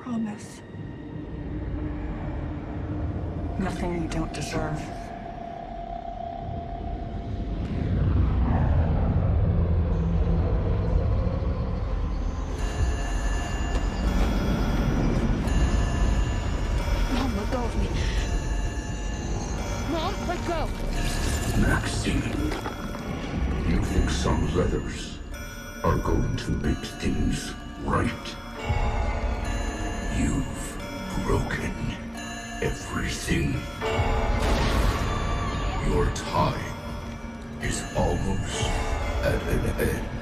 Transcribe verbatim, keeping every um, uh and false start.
promise. Nothing you don't deserve. Mom, let go of me. Mom, let go. Maxine, you think some letters are going to make things right? You've broken everything. Your time is almost at an end.